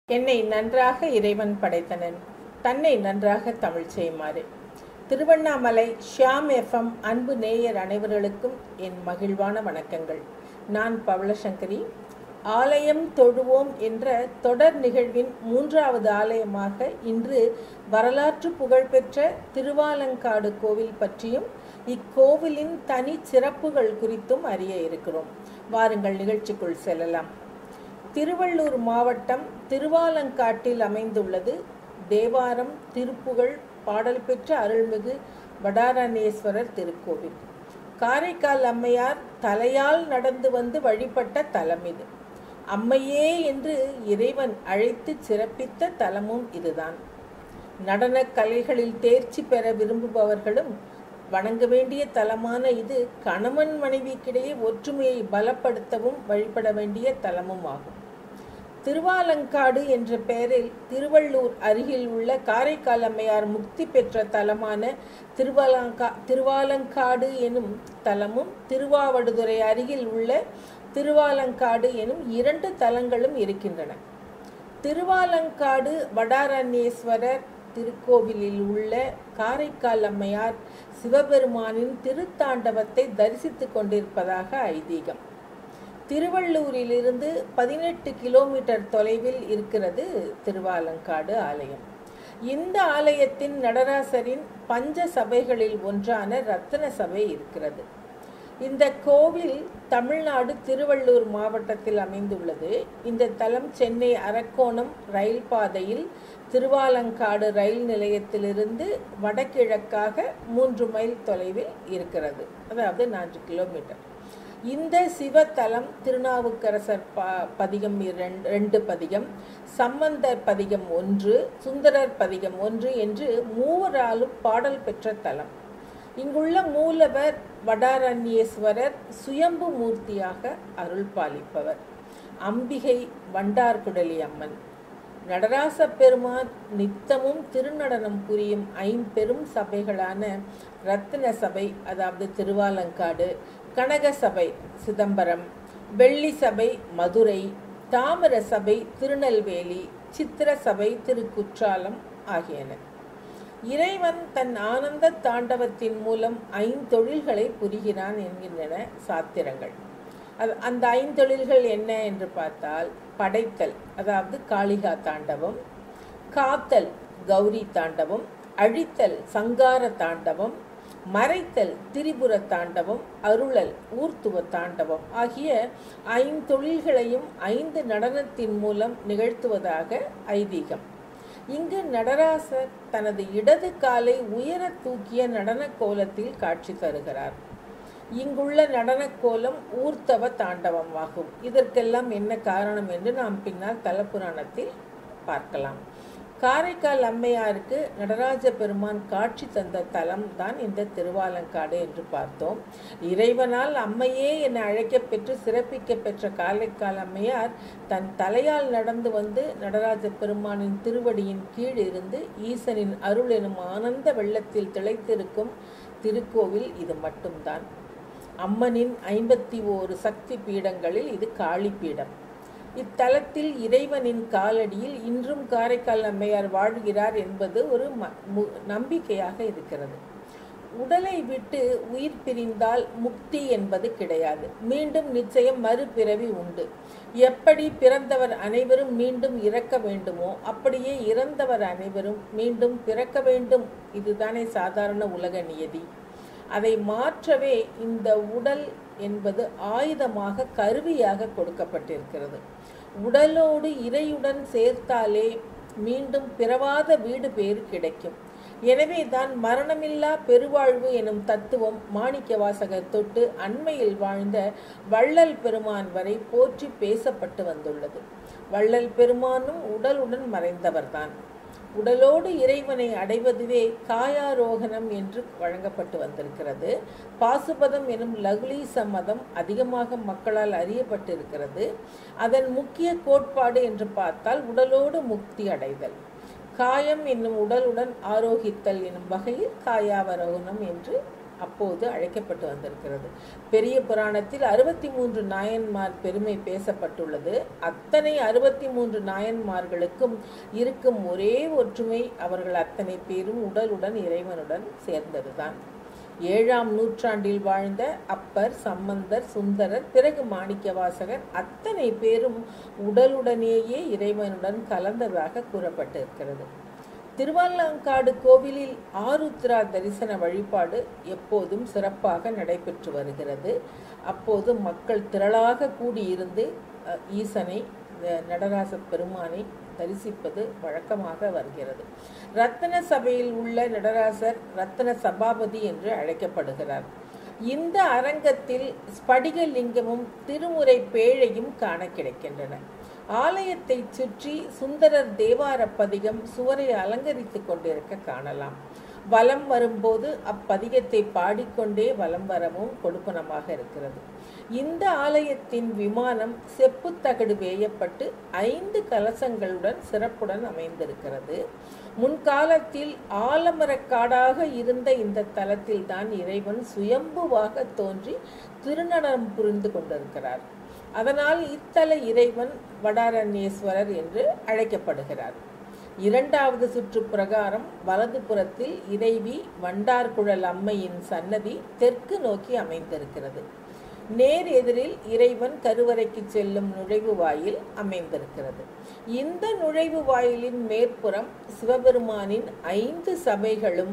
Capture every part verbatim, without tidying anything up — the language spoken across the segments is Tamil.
என்னை நன்றாக இறைவன் படைத்தனன், தன்னை நன்றாக தமிழ் செய்யுமாறு. திருவண்ணாமலை ஷியாம் எஃப்எம் அன்பு நேயர் அனைவர்களுக்கும் என் மகிழ்வான வணக்கங்கள். நான் பவளசங்கரி. ஆலயம் தொழுவோம் என்ற தொடர் நிகழ்வின் மூன்றாவது ஆலயமாக இன்று வரலாற்று புகழ்பெற்ற திருவாலங்காடு கோவில் பற்றியும் இக்கோவிலின் தனி சிறப்புகள் குறித்தும் அறிய இருக்கிறோம். வாருங்கள், நிகழ்ச்சிக்குள் செல்லலாம். திருவள்ளூர் மாவட்டம் திருவாலங்காட்டில் அமைந்துள்ளது தேவாரம் திருப்புகழ் பாடல் பெற்ற அருள்மிகு வடாரண்யேஸ்வரர் திருக்கோவில். காரைக்கால் அம்மையார் தலையால் நடந்து வந்து வழிபட்ட தலம் இது. அம்மையே என்று இறைவன் அழைத்து சிறப்பித்த தலமும் இதுதான். நடன கலைகளில் தேர்ச்சி பெற விரும்புபவர்களும் வணங்க வேண்டிய தலமான இது கணவன் மனைவிக்கிடையே ஒற்றுமையை பலப்படுத்தவும் வழிபட வேண்டிய தலமும் ஆகும். திருவாலங்காடு என்ற பெயரில் திருவள்ளூர் அருகில் உள்ள காரைக்கால் அம்மையார் முக்தி பெற்ற தலமான திருவாலங்கா திருவாலங்காடு எனும் தலமும் திருவாவடுதுறை அருகில் உள்ள திருவாலங்காடு எனும் இரண்டு தலங்களும் இருக்கின்றன. திருவாலங்காடு வடாரண்யேஸ்வரர் திருக்கோவிலில் உள்ள காரைக்கால் அம்மையார் சிவபெருமானின் திருத்தாண்டவத்தை தரிசித்துக் கொண்டிருப்பதாக ஐதீகம். திருவள்ளூரிலிருந்து பதினெட்டு கிலோமீட்டர் தொலைவில் இருக்கிறது திருவாலங்காடு ஆலயம். இந்த ஆலயத்தின் நடராசரின் பஞ்ச சபைகளில் ஒன்றான ரத்தின சபை இருக்கிறது. இந்த கோவில் தமிழ்நாடு திருவள்ளூர் மாவட்டத்தில் அமைந்துள்ளது. இந்த தலம் சென்னை அரக்கோணம் ரயில் பாதையில் திருவாலங்காடு ரயில் நிலையத்திலிருந்து வடகிழக்காக மூன்று மைல் தொலைவில் இருக்கிறது, அதாவது நான்கு கிலோமீட்டர். இந்த சிவத்தலம் திருநாவுக்கரசர் ப பதிகம் ரெண்டு பதிகம், சம்பந்தர் பதிகம் ஒன்று, சுந்தரர் பதிகம் ஒன்று என்று மூவராலும் பாடல் பெற்ற தலம். இங்குள்ள மூலவர் வடாரண்யேஸ்வரர் சுயம்பு மூர்த்தியாக அருள் பாலிப்பவர். அம்பிகை வண்டார்குடலி அம்மன். நடராச பெருமான் நித்தமும் திருநடனம் புரியும் ஐம்பெரும் சபைகளான ரத்தின சபை, அதாவது திருவாலங்காடு, கனக சபை சிதம்பரம், வெள்ளி சபை மதுரை, தாமிர சபை திருநெல்வேலி, சித்திர சபை திருக்குற்றாலம் ஆகியன. இறைவன் தன் ஆனந்த தாண்டவத்தின் மூலம் ஐந்தொழில்களை புரிகிறான் என்கின்றன சாத்திரங்கள். அது அந்த ஐந்தொழில்கள் என்ன என்று பார்த்தால், படைத்தல், அதாவது காளிகா தாண்டவம்; காத்தல், கௌரி தாண்டவம்; அழித்தல், சங்கார தாண்டவம்; மறைத்தல், திரிபுர தாண்டவம்; அருளல், ஊர்த்துவ தாண்டவம் ஆகிய ஐந்தொழில்களையும் ஐந்து நடனத்தின் மூலம் நிகழ்த்துவதாக ஐதீகம். இங்கு நடராசர் தனது இடது காலை உயர தூக்கிய நடன கோலத்தில் காட்சி தருகிறார். இங்குள்ள நடனக்கோலம் ஊர்த்தவ தாண்டவம் ஆகும். இதற்கெல்லாம் என்ன காரணம் என்று நாம் பின்னால் தலப்புராணத்தில் பார்க்கலாம். காரைக்கால் அம்மையாருக்கு நடராஜ பெருமான் காட்சி தந்த தலம் தான் இந்த திருவாலங்காடு என்று பார்த்தோம். இறைவனால் அம்மையே என அழைக்கப்பெற்று சிறப்பிக்க பெற்ற காரைக்கால் அம்மையார் தன் தலையால் நடந்து வந்து நடராஜ பெருமானின் திருவடியின் கீழ் இருந்து ஈசனின் அருள் எனும் ஆனந்த வெள்ளத்தில் திளைத்திருக்கும் திருக்கோவில் இது மட்டும்தான். அம்மனின் ஐம்பத்தி ஓரு சக்தி பீடங்களில் இது காளி பீடம். இத்தலத்தில் இறைவனின் காலடியில் இன்றும் காரைக்கால் அம்மையார் வாழ்கிறார் என்பது ஒரு நம்பிக்கையாக இருக்கிறது. உடலை விட்டு உயிர் பிரிந்தால் முக்தி என்பது கிடையாது. மீண்டும் நிச்சயம் மறுபிறவி உண்டு. எப்படி பிறந்தவர் அனைவரும் மீண்டும் இறக்க வேண்டுமோ அப்படியே இறந்தவர் அனைவரும் மீண்டும் பிறக்க வேண்டும். இதுதானே சாதாரண உலக நியதி. அதை மாற்றவே இந்த உடல் என்பது ஆயுதமாக, கருவியாக கொடுக்கப்பட்டிருக்கிறது. உடலோடு இறையுடன் சேர்த்தாலே மீண்டும் பிறவாத வீடு பேறு கிடைக்கும். எனவே தான் மரணமில்லா பெருவாழ்வு எனும் தத்துவம் மாணிக்க வாசகர் தொட்டு அண்மையில் வாழ்ந்த வள்ளல் பெருமான் வரை போற்றி பேசப்பட்டு வந்துள்ளது. வள்ளல் பெருமானும் உடலுடன் மறைந்தவர்தான். உடலோடு இறைவனை அடைவதுவே காயாரோகணம் என்று வழங்கப்பட்டு வந்திருக்கிறது. பாசுபதம் எனும் லகுலீச மதம் அதிகமாக மக்களால் அறியப்பட்டிருக்கிறது. அதன் முக்கிய கோட்பாடு என்று பார்த்தால் உடலோடு முக்தி அடைதல். காயம் என்னும் உடலுடன் ஆரோகித்தல் எனும் வகையில் காயாவரோகணம் என்று அப்போது அழைக்கப்பட்டு வந்திருக்கிறது. பெரிய புராணத்தில் அறுபத்தி மூன்று நாயன்மார் பெருமை பேசப்பட்டுள்ளது. அத்தனை அறுபத்தி மூன்று நாயன்மார்களுக்கும் இருக்கும் ஒரே ஒற்றுமை அவர்கள் அத்தனை பேரும் உடலுடன் இறைவனுடன் சேர்ந்ததுதான். ஏழாம் நூற்றாண்டில் வாழ்ந்த அப்பர், சம்பந்தர், சுந்தரர், பிறகு மாணிக்கவாசகர் அத்தனை பேரும் உடலுடனேயே இறைவனுடன் கலந்ததாக கூறப்பட்டிருக்கிறது. திருவாலங்காடு கோவிலில் ஆருத்ரா தரிசன வழிபாடு எப்போதும் சிறப்பாக நடைபெற்று வருகிறது. அப்போது மக்கள் திரளாக கூடியிருந்து ஈசனை, நடராச பெருமானை தரிசிப்பது வழக்கமாக வருகிறது. ரத்தன சபையில் உள்ள நடராசர் ரத்தன சபாபதி என்று அழைக்கப்படுகிறார். இந்த அரங்கத்தில் ஸ்படிகலிங்கமும் திருமுறை பேழையும் காண கிடைக்கின்றன. ஆலயத்தை சுற்றி சுந்தரர் தேவார பதிகம் சுவரை அலங்கரித்து கொண்டிருக்க காணலாம். வலம் வரும்போது அப்பதிகத்தை பாடிக்கொண்டே வலம் வரவும் கொடுப்பனமாக இருக்கிறது. இந்த ஆலயத்தின் விமானம் செப்பு தகடு வேயப்பட்டு ஐந்து கலசங்களுடன் சிறப்புடன் அமைந்திருக்கிறது. முன்காலத்தில் ஆலமரக்காடாக இருந்த இந்த தலத்தில் தான் இறைவன் சுயம்புவாக தோன்றி திருநடனம் புரிந்து கொண்டிருக்கிறார். அதனால் இத்தல இறைவன் வடாரண்யேஸ்வரர் என்று அழைக்கப்படுகிறார். இரண்டாவது சுற்று பிரகாரம் வலது புறத்தில் இறைவி வண்டார்குழல் அம்மையின் சன்னதி தெற்கு நோக்கி அமைந்திருக்கிறது. நேர் எதிரில் இறைவன் கருவறைக்கு செல்லும் நுழைவு வாயில் அமைந்திருக்கிறது. இந்த நுழைவு வாயிலின் மேற்புறம் சிவபெருமானின் ஐந்து சபைகளும்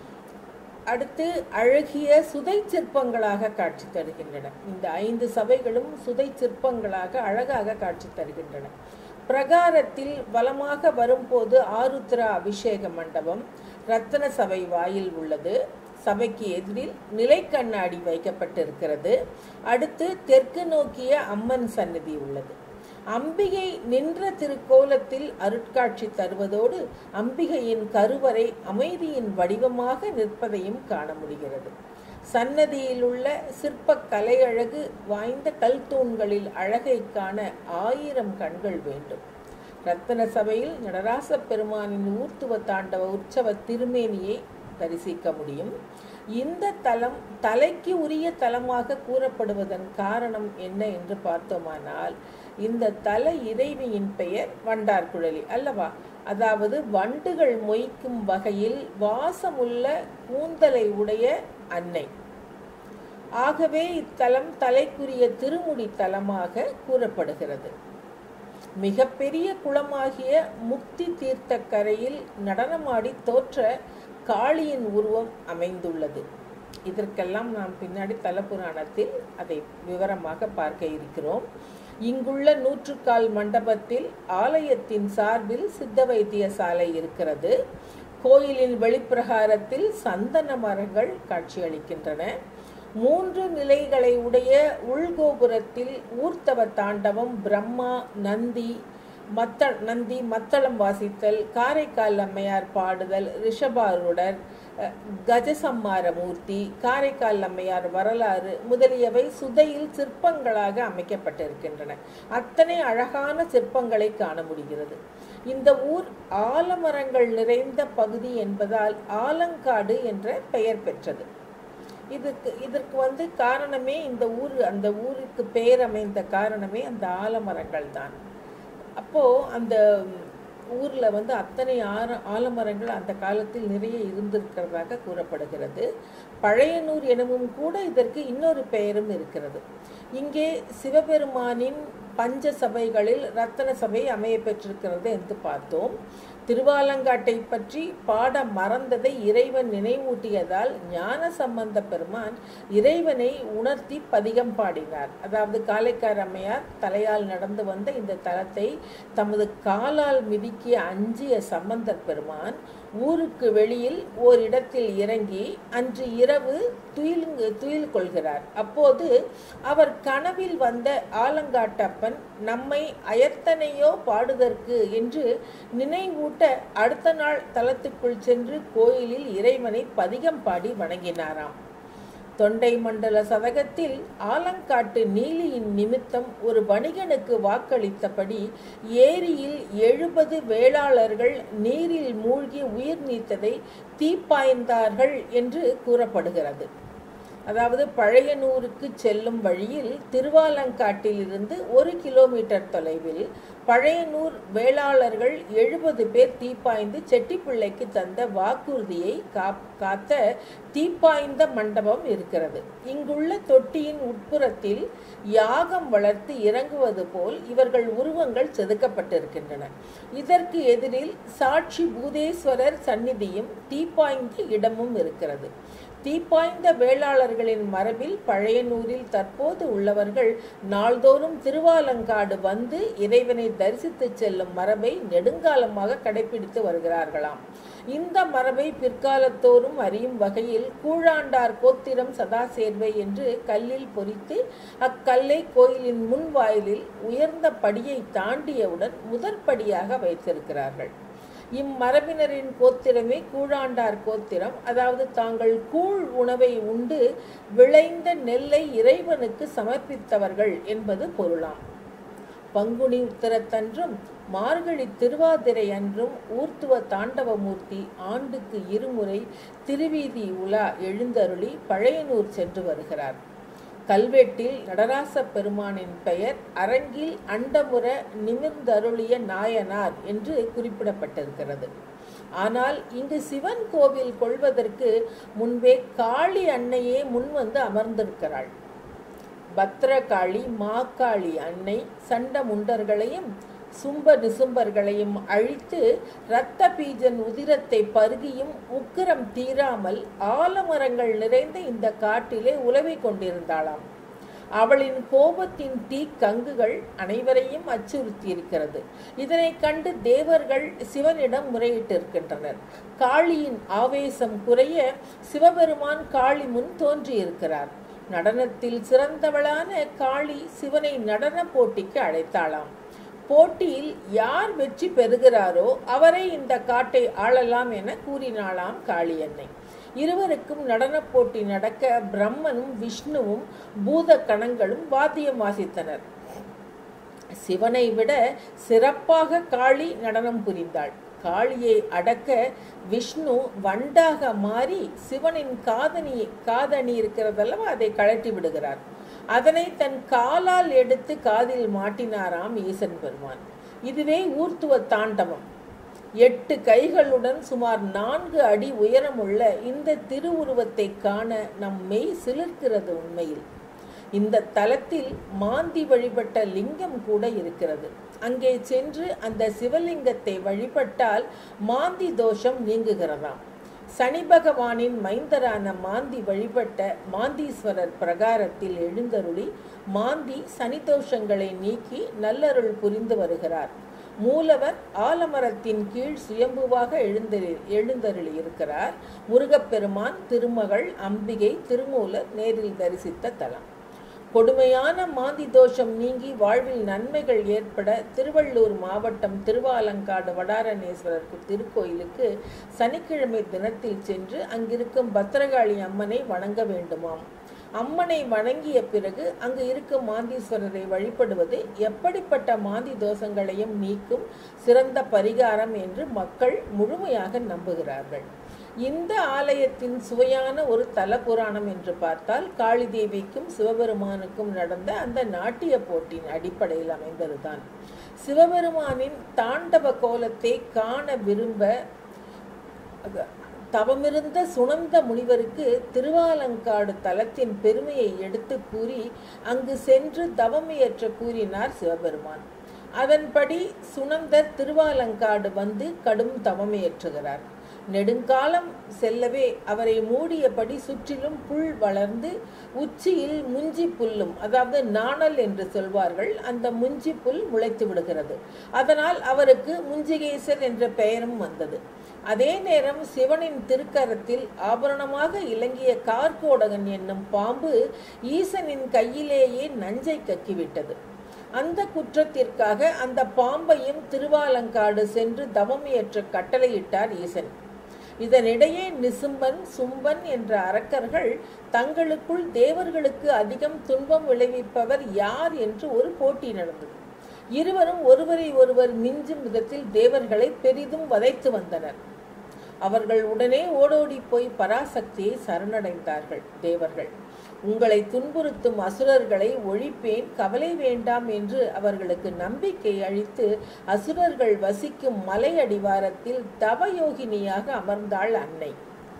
அடுத்து அழகிய சுதை சிற்பங்களாக காட்சி தருகின்றன. இந்த ஐந்து சபைகளும் சுதை சிற்பங்களாக அழகாக காட்சி தருகின்றன. பிரகாரத்தில் வலமாக வரும்போது ஆருத்ரா அபிஷேக மண்டபம் ரத்தன சபை வாயில் உள்ளது. சபைக்கு எதிரில் நிலை கண்ணாடி வைக்கப்பட்டிருக்கிறது. அடுத்து தெற்கு நோக்கிய அம்மன் சன்னதி உள்ளது. அம்பிகை நின்ற திருக்கோலத்தில் அருட்காட்சி தருவதோடு அம்பிகையின் கருவறை அமைதியின் வடிவமாக நிற்பதையும் காண முடிகிறது. சன்னதியில் உள்ள சிற்ப கலையழகு வாய்ந்த கல் தூண்களில் அழகை காண ஆயிரம் கண்கள் வேண்டும். ரத்தன சபையில் நடராச பெருமானின் ஊர்த்துவ தாண்டவ உற்சவ திருமேனியை தரிசிக்க முடியும். இந்த தலம் தலைக்கு உரிய தலமாக கூறப்படுவதன் காரணம் என்ன என்று பார்த்தோமானால், இந்த தல இறைவியின் பெயர் வண்டார்குழலி அல்லவா? அதாவது வண்டுகள் மொய்க்கும் வகையில் வாசமுள்ள கூந்தலை உடைய அன்னை. ஆகவே இத்தலம் தலைக்குரிய திருமுடி தலமாக கூறப்படுகிறது. மிக பெரிய குளமாகிய முக்தி தீர்த்த கரையில் நடனமாடி தோற்ற காளியின் உருவம் அமைந்துள்ளது. இதற்கெல்லாம் நாம் பின்னாடி தலபுராணத்தில் அதை விவரமாக பார்க்க இருக்கிறோம். இங்குள்ள நூற்றுக்கால் மண்டபத்தில் ஆலயத்தின் சார்பில் சித்த வைத்திய சாலை இருக்கிறது. கோயிலின் வெளிப்பிரகாரத்தில் சந்தன மரங்கள் காட்சியளிக்கின்றன. மூன்று நிலைகளை உடைய உள்கோபுரத்தில் ஊர்த்தவ தாண்டவம், பிரம்மா, நந்தி மத்த நந்தி மத்தளம் வாசித்தல், காரைக்கால் அம்மையார் பாடுதல், ரிஷபாருடர், கஜசம்மார மூர்த்தி, காரைக்கால் அம்மையார் வரலாறு முதலியவை சுதையில் சிற்பங்களாக அமைக்கப்பட்டிருக்கின்றன. அத்தனை அழகான சிற்பங்களை காண முடிகிறது. இந்த ஊர் ஆலமரங்கள் நிறைந்த பகுதி என்பதால் ஆலங்காடு என்ற பெயர் பெற்றது. இதுக்கு இதற்கு வந்து காரணமே இந்த ஊர் அந்த ஊருக்கு பெயர் அமைந்த காரணமே அந்த ஆலமரங்கள் தான். அப்போது அந்த ஊரில் வந்து அத்தனை ஆர ஆலமரங்கள் அந்த காலத்தில் நிறைய இருந்திருக்கிறதாக கூறப்படுகிறது. பழையனூர் எனவும் கூட இதற்கு இன்னொரு பெயரும் இருக்கிறது. இங்கே சிவபெருமானின் பஞ்ச சபைகளில் ரத்தன சபை அமைய பெற்றிருக்கிறது என்று பார்த்தோம். திருவாலங்காட்டை பற்றி பாட மறந்ததை இறைவன் நினைவூட்டியதால் ஞான சம்பந்த பெருமான் இறைவனை உணர்த்தி பதிகம் பாடினார். அதாவது காரைக்கால் அம்மையார் தலையால் நடந்து வந்த இந்த தலத்தை தமது காலால் மிதிக்கிய அஞ்சிய சம்பந்தர் பெருமான் ஊருக்கு வெளியில் ஓரிடத்தில் இறங்கி அன்று இரவு துயிலுங்கு துயில் கொள்கிறார். அப்போது அவர் கனவில் வந்த ஆலங்காட்டப்பன் நம்மை அயர்த்தனையோ பாடுதற்கு என்று நினைவூட்ட அடுத்த நாள் தலத்துக்குள் சென்று கோயிலில் இறைவனை பதிகம் பாடி வணங்கினாராம். தொண்டை மண்டல சதகத்தில் ஆலங்காட்டு நீலியின் நிமித்தம் ஒரு வணிகனுக்கு வாக்களித்தபடி ஏரியில் எழுபது வேளாளர்கள் நீரில் மூழ்கி உயிர் நீத்ததை தீப்பாய்ந்தார்கள் என்று கூறப்படுகிறது. அதாவது பழையனூருக்கு செல்லும் வழியில் திருவாலங்காட்டிலிருந்து ஒரு கிலோமீட்டர் தொலைவில் பழையனூர் வேளாளர்கள் எழுபது பேர் தீப்பாய்ந்து செட்டிப்பிள்ளைக்கு தந்த வாக்குறுதியை காத்த தீப்பாய்ந்த மண்டபம் இருக்கிறது. இங்குள்ள தொட்டியின் உட்புறத்தில் யாகம் வளர்த்து இறங்குவது போல் இவர்கள் உருவங்கள் செதுக்கப்பட்டிருக்கின்றன. இதற்கு எதிரில் சாட்சி பூதேஸ்வரர் சந்நிதியும் தீப்பாய்ந்த இடமும் இருக்கிறது. தீப்பாய்ந்த வேளாளர்களின் மரபில் பழையனூரில் தற்போது உள்ளவர்கள் நாள்தோறும் திருவாலங்காடு வந்து இறைவனை தரிசித்து செல்லும் மரபை நெடுங்காலமாக கடைபிடித்து வருகிறார்களாம். இந்த மரபை பிற்காலத்தோறும் அறியும் வகையில் கூழாண்டார் கோத்திரம் சதாசேர்வை என்று கல்லில் பொறித்து அக்கல்லை கோயிலின் முன் வாயிலில் உயர்ந்த படியை தாண்டியவுடன் முதற்படியாக வைத்திருக்கிறார்கள். இம்மரபினரின் கோத்திரமே கூழாண்டார் கோத்திரம். அதாவது தாங்கள் கூழ் உணவை உண்டு விளைந்த நெல்லை இறைவனுக்கு சமர்ப்பித்தவர்கள் என்பது பொருளாம். பங்குனி உத்தரத்தன்றும் மார்கழி திருவாதிரை அன்றும் ஊர்த்துவ தாண்டவமூர்த்தி ஆண்டுக்கு இருமுறை திருவீதி உலா எழுந்தருளி பழையனூர் சென்று வருகிறார். கல்வெட்டில் நடராச பெருமானின் பெயர் அரங்கில் அண்டமுற நிமிர்ந்தருளிய நாயனார் என்று குறிப்பிடப்பட்டிருக்கிறது. ஆனால் இங்கு சிவன் கோவில் கொள்வதற்கு முன்பே காளி அன்னையே முன்வந்து அமர்ந்திருக்கிறாள். பத்ரகாளி மாக்காளி அன்னை சண்ட முண்டர்களையும் சும்ப நிசும்பர்களையும் அழித்து இரத்த பீஜன் உதிரத்தை பருகியும் உக்கிரம் தீராமல் ஆலமரங்கள் நிறைந்த இந்த காட்டிலே உலவி கொண்டிருந்தாளாம். அவளின் கோபத்தின் தீ கங்குகள் அனைவரையும் அச்சுறுத்தி இருக்கிறது. இதனை கண்டு தேவர்கள் சிவனிடம் முறையிட்டிருக்கின்றனர். காளியின் ஆவேசம் குறைய சிவபெருமான் காளி முன் தோன்றியிருக்கிறார். நடனத்தில் சிறந்தவளான காளி சிவனை நடன போட்டிக்கு அழைத்தாளாம். போட்டியில் யார் வெற்றி பெறுகிறாரோ அவரை இந்த காட்டை ஆளலாம் என கூறினாளாம் காளியன்னை. இருவருக்கும் நடன போட்டி நடக்க பிரம்மனும் விஷ்ணுவும் பூத கணங்களும் வாத்தியம் வாசித்தனர். சிவனை விட சிறப்பாக காளி நடனம் புரிந்தாள். காளியை அடக்க விஷ்ணு வண்டாக மாறி சிவனின் காதணி காதணி இருக்கிறதல்லவா அதை கழட்டி விடுகிறார். அதனை தன் காலால் எடுத்து காதில் மாட்டினாராம் ஈசன் பெருமான். இதுவே ஊர்த்துவ தாண்டவம். எட்டு கைகளுடன் சுமார் நான்கு அடி உயரமுள்ள இந்த திருவுருவத்தை காண நம் மெய் சிலிர்க்கிறது. உண்மையில் இந்த தலத்தில் மாந்தி வழிபட்ட லிங்கம் கூட இருக்கிறது. அங்கே சென்று அந்த சிவலிங்கத்தை வழிபட்டால் மாந்தி தோஷம் நீங்குகிறதாம். சனி பகவானின் மைந்தரான மாந்தி வழிபட்ட மாந்தீஸ்வரர் பிரகாரத்தில் எழுந்தருளி மாந்தி சனி தோஷங்களை நீக்கி நல்லருள் புரிந்து வருகிறார். மூலவர் ஆலமரத்தின் கீழ் சுயம்புவாக எழுந்தரு எழுந்தருளி இருக்கிறார். முருகப்பெருமான், திருமகள், அம்பிகை, திருமூலர் நேரில் தரிசித்த தலம். கொடுமையான மாந்தி தோஷம் நீங்கி வாழ்வில் நன்மைகள் ஏற்பட திருவள்ளூர் மாவட்டம் திருவாலங்காடு வடாரணேஸ்வரர் திருக்கோயிலுக்கு சனிக்கிழமை தினத்தில் சென்று அங்கிருக்கும் பத்ரகாளி அம்மனை வணங்க வேண்டுமாம். அம்மனை வணங்கிய பிறகு அங்கு இருக்கும் மாந்தீஸ்வரரை வழிபடுவது எப்படிப்பட்ட மாந்தி தோஷங்களையும் நீக்கும் சிறந்த பரிகாரம் என்று மக்கள் முழுமையாக நம்புகிறார்கள். இந்த ஆலயத்தின் சுவையான ஒரு தல புராணம் என்று பார்த்தால் காளி தேவிக்கும் சிவபெருமானுக்கும் நடந்த அந்த நாட்டிய போட்டியின் அடிப்படையில் அமைந்ததுதான். சிவபெருமானின் தாண்டவ கோலத்தை காண விரும்ப தவமிருந்த சுனந்த முனிவருக்கு திருவாலங்காடு தலத்தின் பெருமையை எடுத்து கூறி அங்கு சென்று தவமியற்ற கூறினார் சிவபெருமான். அதன்படி சுனந்தர் திருவாலங்காடு வந்து கடும் தவமியற்றுகிறார். நெடுங்காலம் செல்லவே அவரை மூடியபடி சுற்றிலும் புல் வளர்ந்து உச்சியில் முஞ்சி புல்லும், அதாவது நாணல் என்று சொல்வார்கள், அந்த முஞ்சி புல் முளைத்து விடுகிறது. அதனால் அவருக்கு முஞ்சிகேசர் என்ற பெயரும் வந்தது. அதே நேரம் சிவனின் திருக்கரத்தில் ஆபரணமாக இலங்கிய கார்கோடகன் என்னும் பாம்பு ஈசனின் கையிலேயே நஞ்சை கக்கிவிட்டது. அந்த குற்றத்திற்காக அந்த பாம்பையும் திருவாலங்காடு சென்று தவமியற்ற கட்டளையிட்டார் ஈசன். இதனிடையே நிசும்பன், சும்பன் என்ற அரக்கர்கள் தங்களுக்குள் தேவர்களுக்கு அதிகம் துன்பம் விளைவிப்பவர் யார் என்று ஒரு போட்டி நடந்தது. இருவரும் ஒருவரை ஒருவர் மிஞ்சும் விதத்தில் தேவர்களை பெரிதும் வதைத்து வந்தனர். அவர்கள் உடனே ஓடோடி போய் பராசக்தியை சரணடைந்தார்கள். தேவர்கள், உங்களை துன்புறுத்தும் அசுரர்களை ஒழிப்பேன், கவலை வேண்டாம் என்று அவர்களுக்கு நம்பிக்கை அளித்து அசுரர்கள் வசிக்கும் மலை அடிவாரத்தில் தவயோகினியாக அமர்ந்தாள் அன்னை.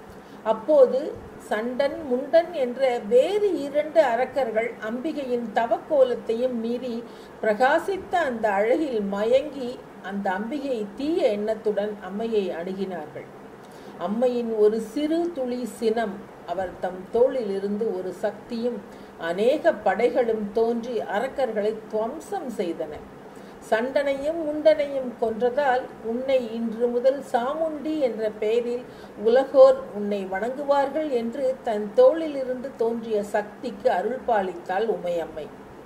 அப்போது சண்டன் முண்டன் என்ற வேறு இரண்டு அரக்கர்கள் அம்பிகையின் தவக்கோலத்தையும் மீறி பிரகாசித்த அந்த அழகில் மயங்கி அந்த அம்பிகை தீய எண்ணத்துடன் அம்மையை அணுகினார்கள். அம்மையின் ஒரு சிறு துளி சினம், அவர் தம் தோளில் இருந்து ஒரு சக்தியும் அநேக படைகளும் தோன்றி அரக்கர்களை துவம்சம் செய்தன. சண்டனையும் முண்டனையும் கொன்றதால் உன்னை இன்று முதல் சாமுண்டி என்ற பெயரில் உலகோர் உன்னை வணங்குவார்கள் என்று தன் தோளில் இருந்து தோன்றிய சக்திக்கு அருள் பாலித்தாள் உமையம்மை.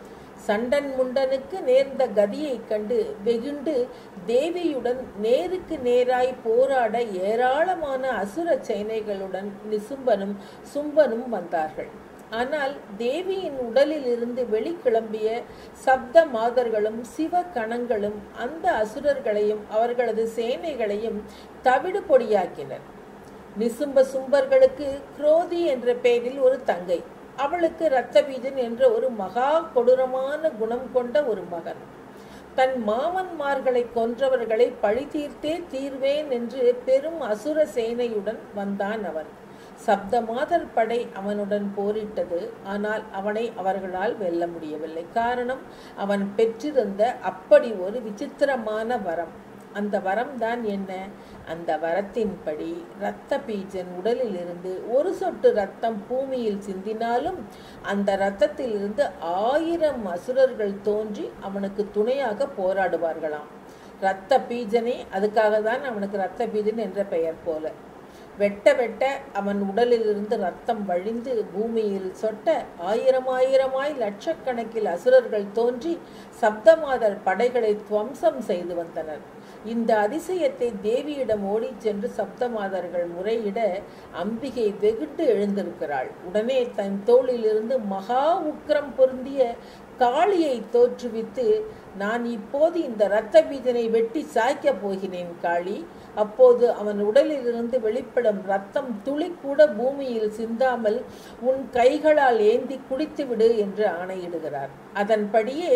சண்டன் முண்டனுக்கு நேர்ந்த கதியை கண்டு வெகுண்டு தேவியுடன் நேருக்கு நேராய் போராட ஏராளமான அசுர சேனைகளுடன் நிசும்பனும் சும்பனும் வந்தார்கள். ஆனால் தேவியின் உடலில் இருந்து வெளிக்கிளம்பிய சப்த மாதர்களும் சிவ கணங்களும் அந்த அசுரர்களையும் அவர்களது சேனைகளையும் தவிடு பொடியாக்கினர். நிசும்ப சும்பர்களுக்கு குரோதி என்ற பெயரில் ஒரு தங்கை, அவளுக்கு இரத்தபீஜன் என்ற ஒரு மகா கொடூரமான குணம் கொண்ட ஒரு மகன். தன் மாமன்மார்களை கொன்றவர்களை பழி தீர்த்தே தீர்வேன் என்று பெரும் அசுர சேனையுடன் வந்தான் அவன். சப்த மாதர் படை அவனுடன் போரிட்டது. ஆனால் அவனை அவர்களால் வெல்ல முடியவில்லை. காரணம், அவன் பெற்றிருந்த அப்படி ஒரு விசித்திரமான வரம். அந்த வரம் தான் என்ன? அந்த வரத்தின்படி இரத்த பீஜன் உடலில் இருந்து ஒரு சொட்டு இரத்தம் பூமியில் சிந்தினாலும் அந்த இரத்தத்தில் இருந்து ஆயிரம் அசுரர்கள் தோன்றி அவனுக்கு துணையாக போராடுவார்களாம். இரத்த பீஜனே, அதுக்காக தான் அவனுக்கு இரத்த பீஜன் என்ற பெயர் போல. வெட்ட வெட்ட அவன் உடலில் இருந்து ரத்தம் வழிந்து பூமியில் சொட்ட ஆயிரம் ஆயிரமாய் லட்சக்கணக்கில் அசுரர்கள் தோன்றி சப்தமாதர் படைகளை துவம்சம் செய்து வந்தனர். இந்த அதிசயத்தை தேவியிடம் ஓடி சென்று சப்தமாதர்கள் முறையிட அம்பிகை வெகுண்டு எழுந்திருக்கிறாள். உடனே தன் தோளிலிருந்து மகா உக்கிரம் பொருந்திய காளியை தோற்றுவித்து, நான் இப்போது இந்த இரத்த பீஜனை வெட்டி சாய்க்கப் போகிறேன் காளி. அப்போது அவன் உடலில் இருந்து வெளிப்படும் ரத்தம் துளி கூட பூமியில் சிந்தாமல் உன் கைகளால் ஏந்தி குடித்து விடு என்று ஆணையிடுகிறார். அதன்படியே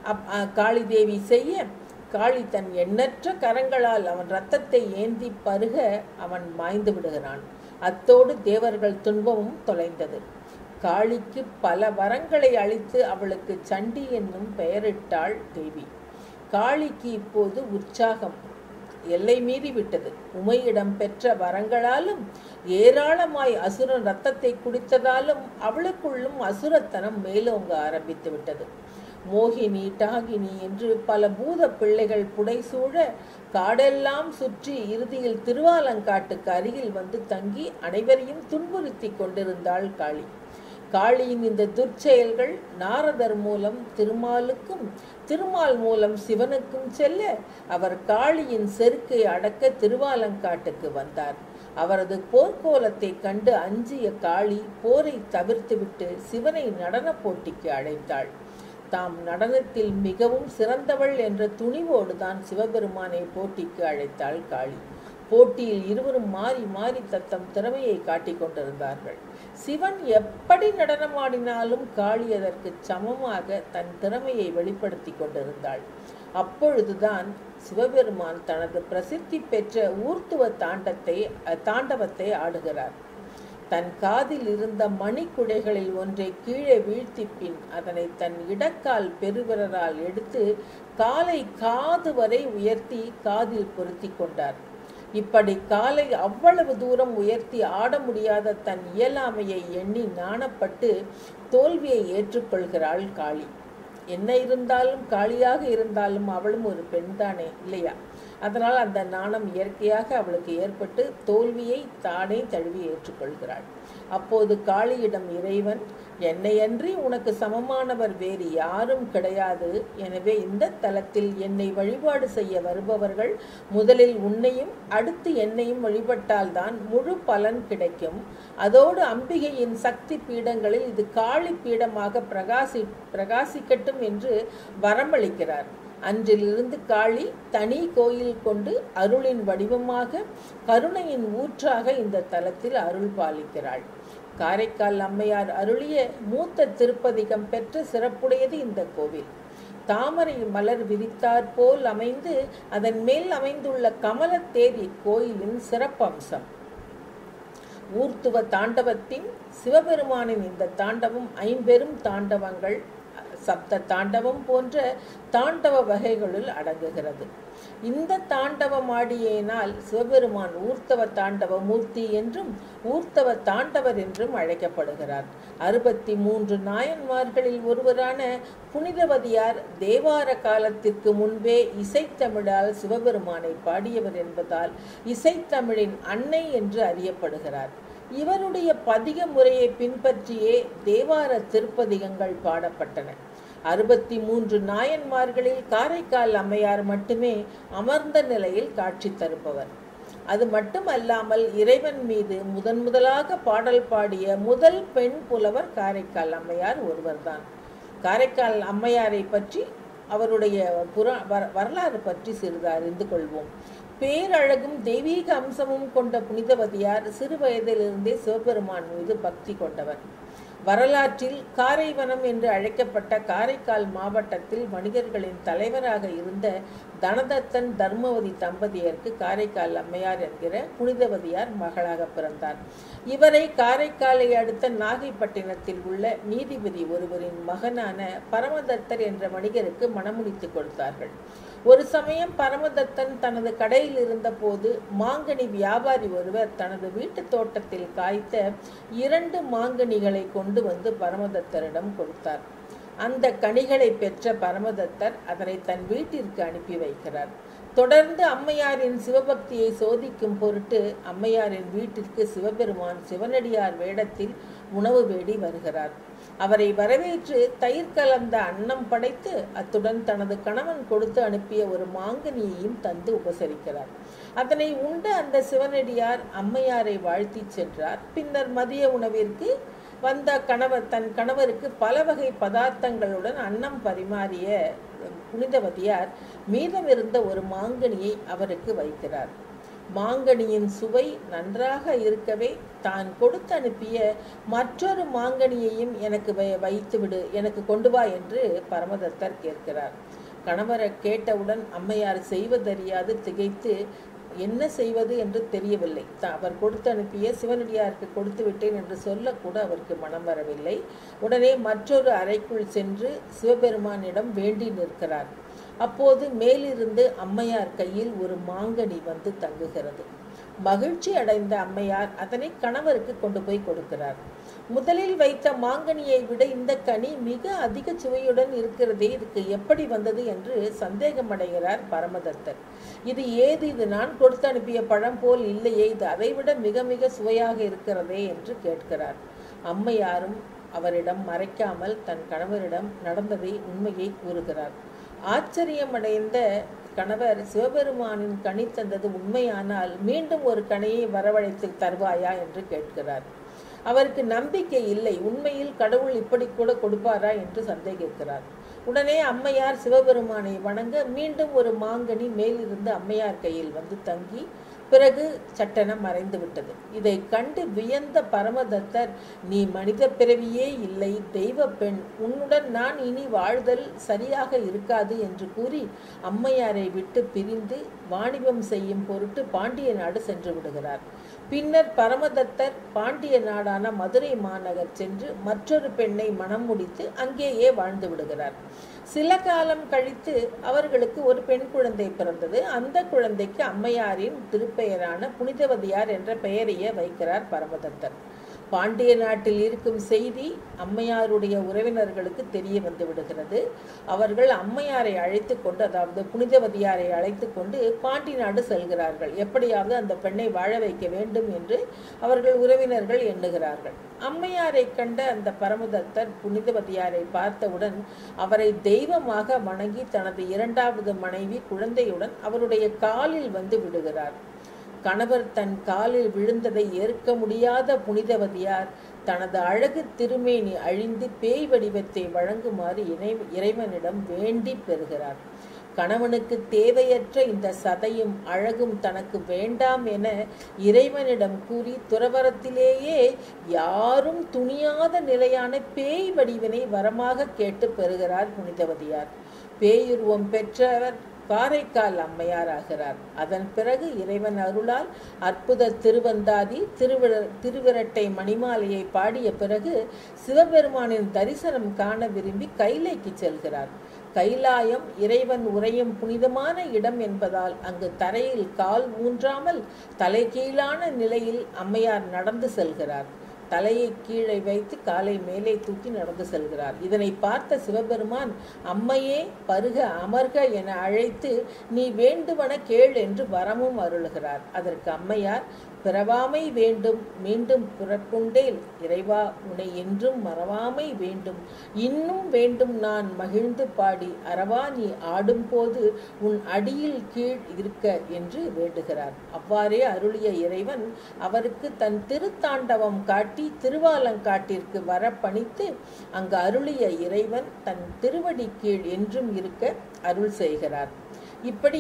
காளி தேவி செய்ய, காளி தன் எண்ணற்ற கரங்களால் அவன் இரத்தத்தை ஏந்தி பருக அவன் மாய்ந்து விடுகிறான். அத்தோடு தேவர்கள் துன்பமும் தொலைந்தது. காளிக்கு பல வரங்களை அளித்து அவளுக்கு சண்டி என்னும் பெயரிட்டாள் தேவி. காளிக்கு இப்போது உற்சாகம் எல்லை மீறி விட்டது. உமையிடம் பெற்ற வரங்களாலும் ஏராளமாய் அசுரன் இரத்தத்தை குடித்ததாலும் அவளுக்குள்ளும் அசுரத்தனம் மேலோங்க ஆரம்பித்து விட்டது. மோகினி டாகினி என்று பல பூத பிள்ளைகள் புடைசூழ காடெல்லாம் சுற்றி இறுதியில் திருவாலங்காட்டுக்கு அருகில் வந்து தங்கி அனைவரையும் துன்புறுத்தி கொண்டிருந்தாள் காளி. காளியின் இந்த துர்ச்செயல்கள் நாரதர் மூலம் திருமாலுக்கும் திருமால் மூலம் சிவனுக்கும் செல்ல அவர் காளியின் செருக்கை அடக்க திருவாலங்காட்டுக்கு வந்தார். அவரது போர்க்கோலத்தை கண்டு அஞ்சிய காளி போரை தவிர்த்துவிட்டு சிவனை நடன போட்டிக்கு அழைத்தாள். தாம் நடனத்தில் மிகவும் சிறந்தவள் என்ற துணிவோடுதான் சிவபெருமானை போட்டிக்கு அழைத்தாள் காளி. போட்டியில் இருவரும் மாறி மாறி தத்தம் திறமையை காட்டிக் கொண்டிருந்தார்கள். சிவன் எப்படி நடனமாடினாலும் காளி அதற்கு சமமாக தன் திறமையை வெளிப்படுத்தி கொண்டிருந்தாள். அப்பொழுதுதான் சிவபெருமான் தனது பிரசித்தி பெற்ற ஊர்த்துவ தாண்டத்தை தாண்டவத்தை ஆடுகிறார். தன் காதில் இருந்த மணிக்குடைகளில் ஒன்றை கீழே வீழ்த்தி பின் அதனை தன் இடக்கால் பெருவிரலால் எடுத்து காலை காது வரை உயர்த்தி காதில் பொருத்தி கொண்டார். இப்படி காலை அவ்வளவு தூரம் உயர்த்தி ஆட முடியாத தன் இயலாமையை எண்ணி நாணப்பட்டு தோல்வியை ஏற்றுக்கொள்கிறாள் காளி. என்ன இருந்தாலும் காளியாக இருந்தாலும் அவளும் ஒரு பெண்தானே இல்லையா? அதனால் அந்த நாணம் இயற்கையாக அவளுக்கு ஏற்பட்டு தோல்வியை தானே தழுவி ஏற்றுக்கொள்கிறாள். அப்போது காளியிடம் இறைவன், என்னையன்றி உனக்கு சமமானவர் வேறு யாரும் கிடையாது. எனவே இந்த தலத்தில் என்னை வழிபாடு செய்ய வருபவர்கள் முதலில் உன்னையும் அடுத்து என்னையும் வழிபட்டால்தான் முழு பலன் கிடைக்கும். அதோடு அம்பிகையின் சக்தி பீடங்களில் இது காளி பீடமாக பிரகாசி பிரகாசிக்கட்டும் என்று வரமளிக்கிறார். அன்றிலிருந்து காளி தனி கோயில் கொண்டு அருளின் வடிவமாக கருணையின் ஊற்றாக இந்த தலத்தில் அருள் பாலிக்கிறாள். காரைக்கால் அம்மையார் அருளிய மூத்த திருப்பதிகம் பெற்ற சிறப்புடையது இந்த கோவில். தாமரை மலர் விரித்தாற் போல் அமைந்து அதன் மேல் அமைந்துள்ள கமலத்தேர் இக்கோயிலின் சிறப்பம்சம். ஊர்த்துவ தாண்டவத்தின் சிவபெருமானின் இந்த தாண்டவம் ஐம்பெரும் தாண்டவங்கள் சப்த தாண்டவம் போன்ற தாண்டவ வகைகளுள் அடங்குகிறது. இந்த தாண்டவமாடியினால் சிவபெருமான் ஊர்த்தவ தாண்டவ மூர்த்தி என்றும் ஊர்த்தவ தாண்டவர் என்றும் அழைக்கப்படுகிறார். அறுபத்தி மூன்று நாயன்மார்களில் ஒருவரான புனிதவதியார் தேவார காலத்திற்கு முன்பே இசைத்தமிழால் சிவபெருமானை பாடியவர் என்பதால் இசைத்தமிழின் அன்னை என்று அறியப்படுகிறார். இவருடைய பதிக முறையை பின்பற்றியே தேவார திருப்பதிகங்கள் பாடப்பட்டன. அறுபத்தி மூன்று நாயன்மார்களில் காரைக்கால் அம்மையார் மட்டுமே அமர்ந்த நிலையில் காட்சி தருபவர். அது மட்டுமல்லாமல் இறைவன் மீது முதன் முதலாக பாடல் பாடிய முதல் பெண் புலவர் காரைக்கால் அம்மையார் ஒருவர்தான். காரைக்கால் அம்மையாரை பற்றி அவருடைய புறா வரலாறு பற்றி சிறிது அறிந்து கொள்வோம். பேரழகும் தெய்வீக அம்சமும் கொண்ட புனிதவதியார் சிறு வயதிலிருந்தே சிவபெருமான் மீது பக்தி கொண்டவர். வரலாற்றில் காரைவனம் என்று அழைக்கப்பட்ட காரைக்கால் மாவட்டத்தில் வணிகர்களின் தலைவராக இருந்த தனதத்தன் தர்மவதி தம்பதியருக்கு காரைக்கால் அம்மையார் என்கிற புனிதவதியார் மகளாக பிறந்தார். இவரை காரைக்காலை அடுத்த நாகைப்பட்டினத்தில் உள்ள நீதிபதி ஒருவரின் மகனான பரமதத்தர் என்ற வணிகருக்கு மணமுடித்து கொடுத்தார்கள். ஒரு சமயம் பரமதத்தன் தனது கடையில் இருந்த போது மாங்கனி வியாபாரி ஒருவர் தனது வீட்டு தோட்டத்தில் காய்த்த இரண்டு மாங்கனிகளை கொண்டு வந்து பரமதத்தரிடம் கொடுத்தார். அந்த கனிகளை பெற்ற பரமதத்தர் அதனை தன் வீட்டிற்கு அனுப்பி வைக்கிறார். தொடர்ந்து அம்மையாரின் சிவபக்தியை சோதிக்கும் பொருட்டு அம்மையாரின் வீட்டிற்கு சிவபெருமான் சிவனடியார் வேடத்தில் உணவு வேடி வருகிறார். அவரை வரவேற்று தயிர் கலந்த அன்னம் படைத்து அத்துடன் தனது கணவன் கொடுத்து அனுப்பிய ஒரு மாங்கனியையும் தந்து உபசரிக்கிறார். அதனை உண்ட அந்த சிவனடியார் அம்மையாரை வாழ்த்தி சென்றார். பின்னர் மதிய உணவிற்கு வந்த கணவர் தன் கணவருக்கு பல வகை பதார்த்தங்களுடன் அன்னம் பரிமாறிய புனிதவதியார் மீதமிருந்த ஒரு மாங்கனியை அவருக்கு வைக்கிறார். மாங்கனியின் சுவை நன்றாக இருக்கவே தான் கொடுத்து அனுப்பிய மற்றொரு மாங்கனியையும் எனக்கு வைத்துவிடு, எனக்கு கொண்டு வா என்று பரமதத்தர் கேட்கிறார். கணவரை கேட்டவுடன் அம்மையார் செய்வதறியாது திகைத்து என்ன செய்வது என்று தெரியவில்லை. அவர் கொடுத்து அனுப்பிய சிவனடியாருக்கு கொடுத்து விட்டேன் என்று சொல்லக்கூட அவருக்கு மனம் வரவில்லை. உடனே மற்றொரு அறைக்குள் சென்று சிவபெருமானிடம் வேண்டி நிற்கிறார். அப்போது மேலிருந்து அம்மையார் கையில் ஒரு மாங்கனி வந்து தங்குகிறது. மகிழ்ச்சி அடைந்த அம்மையார் அதனை கணவருக்கு கொண்டு போய் கொடுக்கிறார். முதலில் வைத்த மாங்கனியை விட இந்த கனி மிக அதிக சுவையுடன் இருக்கிறதே, இதுக்கு எப்படி வந்தது என்று சந்தேகமடைகிறார் பரமதத்தர். இது ஏது, இது நான் கொடுத்து அனுப்பிய பழம் போல் இல்லையே, இது அதைவிட மிக மிக சுவையாக இருக்கிறதே என்று கேட்கிறார். அம்மையாரும் அவரிடம் மறைக்காமல் தன் கணவரிடம் நடந்ததை உண்மையை கூறுகிறார். ஆச்சரியமடைந்த கணவர் சிவபெருமானின் கனி தந்தது உண்மையானால் மீண்டும் ஒரு கனியை வரவழைத்து தருவாயா என்று கேட்கிறார். அவருக்கு நம்பிக்கை இல்லை. உண்மையில் கடவுள் இப்படி கூட கொடுப்பாரா என்று சந்தேகிக்கிறார். உடனே அம்மையார் சிவபெருமானை வணங்க மீண்டும் ஒரு மாங்கனி மேலிருந்து அம்மையார் கையில் வந்து தங்கி பிறகு சட்டென மறைந்து விட்டது. இதை கண்டு வியந்த பரமதத்தர், நீ மனித பிறவியே இல்லை, தெய்வ பெண், உன்னுடன் நான் இனி வாழ்தல் சரியாக இருக்காது என்று கூறி அம்மையாரை விட்டு பிரிந்து வாணிபம் செய்யும் பொருட்டு பாண்டிய நாடு சென்று விடுகிறார். பின்னர் பரமதத்தர் பாண்டிய நாடான மதுரை மாநகர் சென்று மற்றொரு பெண்ணை மணம் முடித்து அங்கேயே வாழ்ந்து விடுகிறார். சில காலம் கழித்து அவர்களுக்கு ஒரு பெண் குழந்தை பிறந்தது. அந்த குழந்தைக்கு அம்மையாரின் திருப்பெயரான புனிதவதியார் என்ற பெயரையே வைக்கிறார் பரமதத்தர். பாண்டிய நாட்டில் இருக்கும் செய்தி அம்மையாருடைய உறவினர்களுக்கு தெரிய வந்து விடுகிறது. அவர்கள் அம்மையாரை அழைத்து கொண்டு, அதாவது புனிதவதியாரை அழைத்து கொண்டு பாண்டி நாடு செல்கிறார்கள். எப்படியாவது அந்த பெண்ணை வாழ வைக்க வேண்டும் என்று அவர்கள் உறவினர்கள் எண்ணுகிறார்கள். அம்மையாரை கண்ட அந்த பரமதத்தர் புனிதவதியாரை பார்த்தவுடன் அவரை தெய்வமாக வணங்கி தனது இரண்டாவது மனைவி குழந்தையுடன் அவருடைய காலில் வந்து விடுகிறார். கணவர் தன் காலில் விழுந்ததை ஏற்க முடியாத புனிதவதியார் தனது அழகு திருமேனி அழிந்து பேய் வடிவத்தை வழங்குமாறு இறை இறைவனிடம் வேண்டி பெறுகிறார். கணவனுக்கு தேவையற்ற இந்த சதையும் அழகும் தனக்கு வேண்டாம் என இறைவனிடம் கூறி துறவரத்திலேயே யாரும் துணியாத நிலையான பேய் வடிவினை வரமாக கேட்டு பெறுகிறார் புனிதவதியார். பேயுருவம் பெற்றவர் காரைக்கால் அம்மையார் ஆகிறார். அதன் பிறகு இறைவன் அருளால் அற்புத திருவந்தாதி திருவிர திருவிரட்டை மணிமாலையை பாடிய பிறகு சிவபெருமானின் தரிசனம் காண விரும்பி கைலைக்கு செல்கிறார். கைலாயம் இறைவன் உறையும் புனிதமான இடம் என்பதால் அங்கு தரையில் கால் ஊன்றாமல் தலைகீழான நிலையில் அம்மையார் நடந்து செல்கிறார். தலையை கீழே வைத்து காலை மேலே தூக்கி நடந்து செல்கிறார். இதனை பார்த்த சிவபெருமான் அம்மையே பருக அமர்க என அழைத்து நீ வேண்டுவன கேள் என்று வரமும் அருளுகிறார். அதற்கு அம்மையார் பிறவாமை வேண்டும், மீண்டும் பிறப்புண்டேல் இறைவா உன்னை என்றும் மறவாமை வேண்டும், இன்னும் வேண்டும் நான் மகிழ்ந்து பாடி அறவா நீ ஆடும் போது உன் அடியில் கீழ் இருக்க என்று வேண்டுகிறார். அவ்வாறே அருளிய இறைவன் அவருக்கு தன் திருத்தாண்டவம் காட்டி திருவாலங்காட்டிற்கு வர பணித்து அங்கு அருளிய இறைவன் தன் திருவடி கீழ் என்றும் இருக்க அருள் செய்கிறார். இப்படி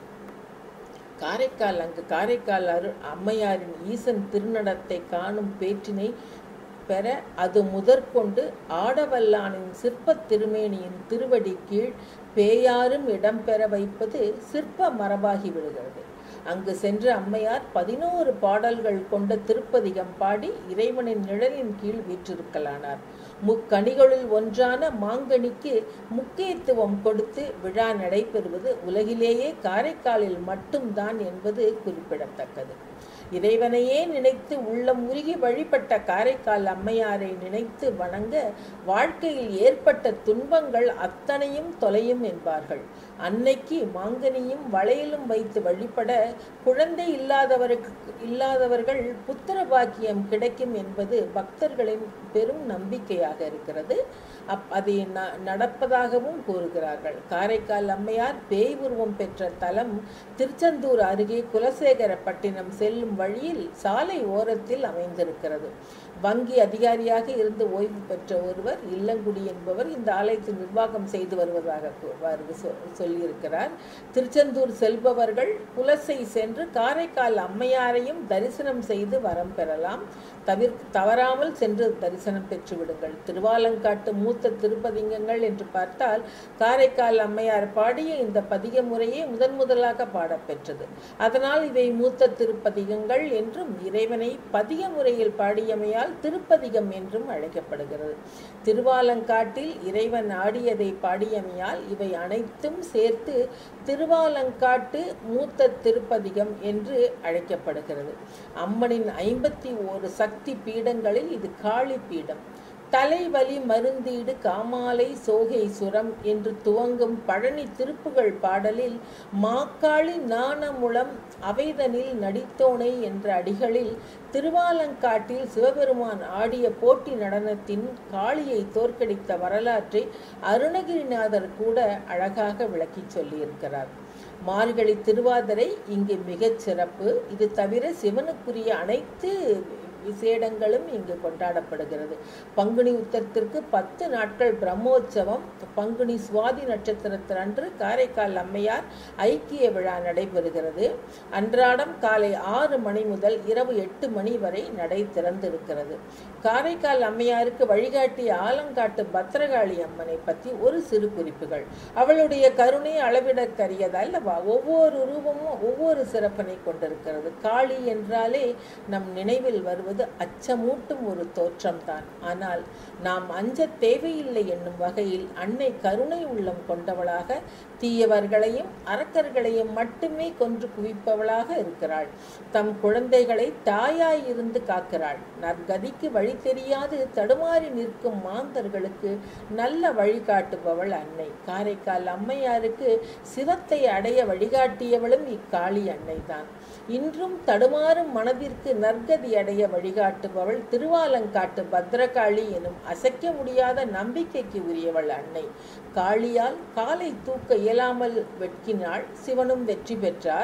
காரைக்கால் அங்கு காரைக்கால் அரு அம்மையாரின் ஈசன் திருநடத்தை காணும் பேற்றினை பெற அது முதற்கொண்டு ஆடவல்லானின் சிற்ப திருமேனியின் திருவடி கீழ் பேயாரும் இடம்பெற வைப்பது சிற்ப மரபாகி விடுகிறது. அங்கு சென்ற அம்மையார் பதினோரு பாடல்கள் கொண்ட திருப்பதிகம் பாடி இறைவனின் நிழலின் கீழ் வீற்றிருக்கலானார். முக்கணிகளுள் ஒன்றான மாங்கனிக்கு முக்கியத்துவம் கொடுத்து விழா நடைபெறுவது உலகிலேயே காரைக்காலில் மட்டும்தான் என்பது குறிப்பிடத்தக்கது. இறைவனையே நினைத்து உள்ளம் உருகி வழிபட்ட காரைக்கால் அம்மையாரை நினைத்து வணங்க வாழ்க்கையில் ஏற்பட்ட துன்பங்கள் அத்தனையும் தொலையும் என்பார்கள். அன்னைக்கு மாங்கனியும் வளையலும் வைத்து வழிபட குழந்தை இல்லாதவருக்கு இல்லாதவர்கள் புத்திர பாக்கியம் கிடைக்கும் என்பது பக்தர்களின் பெரும் நம்பிக்கையாக இருக்கிறது. அப் அதை நடப்பதாகவும் கூறுகிறார்கள். காரைக்கால் அம்மையார் பேய் உருவம் பெற்ற தலம் திருச்செந்தூர் அருகே குலசேகரப்பட்டினம் செல்லும் வழியில் சாலை ஓரத்தில் அமைந்திருக்கிறது. வங்கி அதிகாரியாக இருந்து ஓய்வு பெற்ற ஒருவர் இல்லங்குடி என்பவர் இந்த ஆலயத்தை நிர்வாகம் செய்து வருவதாக சொல்லியிருக்கிறார். திருச்செந்தூர் செல்பவர்கள் குலசை சென்று காரைக்கால் அம்மையாரையும் தரிசனம் செய்து வரம் பெறலாம். தவிர தவறாமல் சென்று தரிசனம் பெற்று விடுங்கள். திருவாலங்காட்டு மூத்த திருப்பதிகங்கள் என்று பார்த்தால் காரைக்கால் அம்மையார் பாடிய இந்த பதிக முறையே முதன் முதலாக பாடப்பெற்றது. அதனால் இவை மூத்த திருப்பதிகங்கள் என்றும் இறைவனை பதிக முறையில் பாடியமையால் திருப்பதிகம் என்றும் அழைக்கப்படுகிறது. திருவாலங்காட்டில் இறைவன் ஆடியதை பாடியமையால் இவை அனைத்தும் சேர்த்து திருவாலங்காட்டு மூத்த திருப்பதிகம் என்று அழைக்கப்படுகிறது. அம்மனின் ஐம்பத்தி ஓரு சக்தி பீடங்களில் இது காளி பீடம். தலைவலி மருந்தீடு காமாலை சோகை சுரம் என்று துவங்கும் பழனி திருப்புகள் பாடலில் மாக்காளி நாணமுளம் அவைதனில் நடித்தோனை என்ற அடிகளில் திருவாலங்காட்டில் சிவபெருமான் ஆடிய போட்டி நடனத்தின் காளியை தோற்கடித்த வரலாற்றை அருணகிரிநாதர் கூட அழகாக விளக்கி சொல்லியிருக்கிறார். மார்கழி திருவாதிரை இங்கு மிகச் சிறப்பு. இது தவிர சிவனுக்குரிய அனைத்து விசேடங்களும் இங்கு கொண்டாடப்படுகிறது. பங்குனி உத்தரத்திற்கு பத்து நாட்கள் பிரம்மோற்சவம். பங்குனி சுவாதி நட்சத்திரத்தன்று காரைக்கால் அம்மையார் ஐக்கிய விழா நடைபெறுகிறது. அன்றாடம் காலை ஆறு மணி முதல் இரவு எட்டு மணி வரை நடை திறந்திருக்கிறது. காரைக்கால் அம்மையாருக்கு வழிகாட்டிய ஆலங்காட்டு பத்திரகாளி அம்மனை பற்றி ஒரு சிறு குறிப்புகள். அவளுடைய கருணை அளவிடக்கரியதல்லவா. ஒவ்வொரு ரூபமும் ஒவ்வொரு சிறப்பினை கொண்டிருக்கிறது. காளி என்றாலே நம் நினைவில் வருவது அச்சமூட்டும் ஒரு தோற்றம்தான். ஆனால் நாம் அஞ்ச தேவையில்லை என்னும் வகையில் அன்னை கருணை உள்ளம் கொண்டவளாக தீயவர்களையும் அரக்கர்களையும் மட்டுமே கொன்று குவிப்பவளாக இருக்கிறாள். தம் குழந்தைகளை தாயாய் இருந்து காக்கிறாள். நற்கதிக்கு வழி தெரியாது தடுமாறி நிற்கும் மாந்தர்களுக்கு நல்ல வழிகாட்டுபவள் அன்னை. காரைக்கால் அம்மையாருக்கு சிவத்தை அடைய வழிகாட்டியவளும் இக்காளி அன்னைதான். இன்றும் தடுமாறும் மனதிற்கு நற்கதி அடைய வழிகாட்டுபவள் திருவாலங்காட்டு பத்ரகாளி எனும் அசைக்க முடியாத நம்பிக்கைக்கு உரியவள் அன்னை. காளியால் காலை தூக்க இயலாமல் வெட்கினாள். சிவனும் வெற்றி பெற்றார்.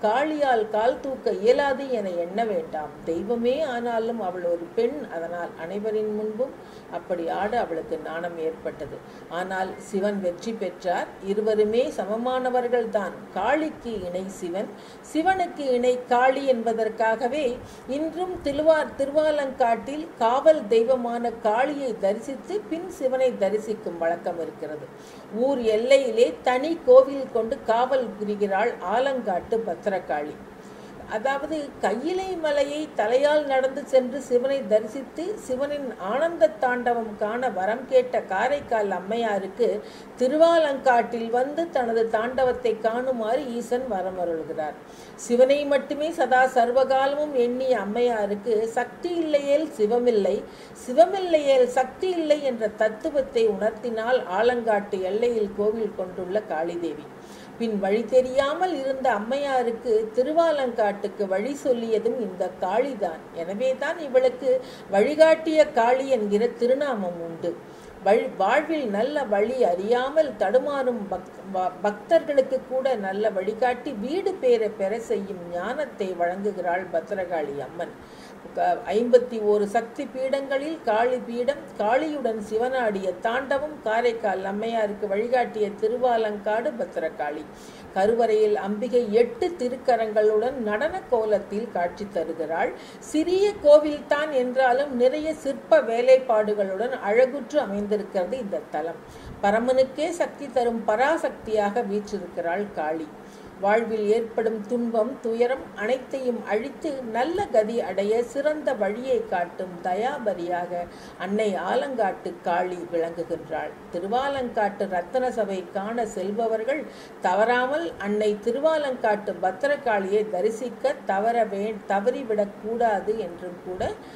காளியால் கால் தூக்க இயலாது என எண்ண வேண்டாம். தெய்வமே ஆனாலும் அவள் ஒரு பெண். அதனால் அனைவரின் முன்பும் அப்படி ஆட அவளுக்கு நாணம் ஏற்பட்டது. ஆனால் சிவன் வெற்றி பெற்றார். இருவருமே சமமானவர்கள் தான். காளிக்கு இணை சிவன், சிவனுக்கு இணை காளி என்பதற்காகவே இன்றும் திருவார் திருவாலங்காட்டில் காவல் தெய்வமான காளியை தரிசித்து பின் சிவனை தரிசிக்கும் வழக்கம் இருக்கிறது. ஊர் எல்லையிலே தனி கோவில் கொண்டு காவல் புரிகிறாள் ஆலங்காட்டு பத்திரகாளி. அதாவது கையிலை மலையை தலையால் நடந்து சென்று சிவனை தரிசித்து சிவனின் ஆனந்த தாண்டவம் காண வரம் கேட்ட காரைக்கால் அம்மையாருக்கு திருவாலங்காட்டில் வந்து தனது தாண்டவத்தை காணுமாறு ஈசன் வரமருள்கிறார். சிவனை மட்டுமே சதா சர்வகாலமும் எண்ணிய அம்மையாருக்கு சக்தி இல்லையேல் சிவமில்லை, சிவமில்லையேல் சக்தி இல்லை என்ற தத்துவத்தை உணர்த்தினால் ஆலங்காட்டு எல்லையில் கோவில் கொண்டுள்ள காளிதேவி. பின் வழி தெரியாமல் இருந்த அம்மையாருக்கு திருவாலங்காட்டுக்கு வழி சொல்லியதும் இந்த காளிதான். எனவேதான் இவளுக்கு வழிகாட்டிய காளி என்கிற திருநாமம் உண்டு. வழி வாழ்வில் நல்ல வழி அறியாமல் தடுமாறும் பக் பக்தர்களுக்கு கூட நல்ல வழிகாட்டி வீடு பேர பெற செய்யும் ஞானத்தை வழங்குகிறாள் பத்திரகாளி அம்மன். ஐம்பத்தி ஓரு சக்தி பீடங்களில் காளி பீடம். காளியுடன் சிவனாடிய தாண்டவம் காரைக்கால் அம்மையாருக்கு வழிகாட்டிய திருவாலங்காடு பத்திரகாளி. கருவறையில் அம்பிகை எட்டு திருக்கரங்களுடன் நடன கோலத்தில் காட்சி தருகிறாள். சிறிய கோவில்தான் என்றாலும் நிறைய சிற்ப வேலைப்பாடுகளுடன் அழகுற்று அமைந்திருக்கிறது இந்த தலம். பரமனுக்கே சக்தி தரும் பராசக்தியாக வீற்றிருக்கிறாள் காளி. வாழ்வில் ஏற்படும் துன்பம் துயரம் அனைத்தையும் அழித்து நல்ல கதி அடைய சிறந்த வழியை காட்டும் தயாபரியாக அன்னை ஆலங்காட்டு காளி விளங்குகின்றாள். திருவாலங்காட்டு ரத்தன சபை காண செல்பவர்கள் தவறாமல் அன்னை திருவாலங்காட்டு பத்திரகாளியை தரிசிக்க தவற வே தவறிவிடக் கூடாது என்றும் கூட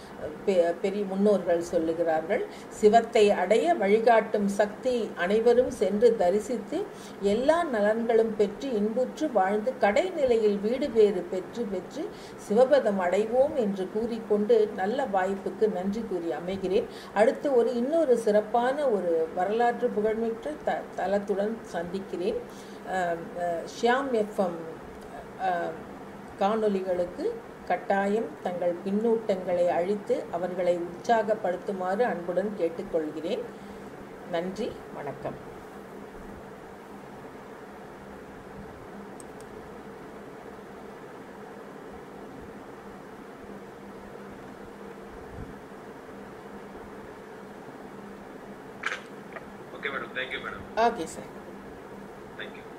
பெரிய முன்னோர்கள் சொல்லுகிறார்கள். சிவத்தை அடைய வழிகாட்டும் சக்தி அனைவரும் சென்று தரிசித்து எல்லா நலன்களும் பெற்று இன்புற்று வாழ்ந்து கடைநிலையில் வீடு பேறு பெற்று பெற்று சிவபதம் அடைவோம் என்று கூறிக்கொண்டு நல்ல வாய்ப்புக்கு நன்றி கூறி அமைகிறேன். அடுத்து ஒரு இன்னொரு சிறப்பான ஒரு வரலாற்று புகழ்மிக்க த தலத்துடன் சந்திக்கிறேன். ஷியாம் எஃப்எம் காணொலிகளுக்கு கட்டாயம் தங்கள் பின்னூட்டங்களை அழித்து அவர்களை உற்சாகப்படுத்துமாறு அன்புடன் கேட்டுக்கொள்கிறேன். நன்றி, வணக்கம். Okay, madam. Thank you, madam. Okay, sir. Thank you.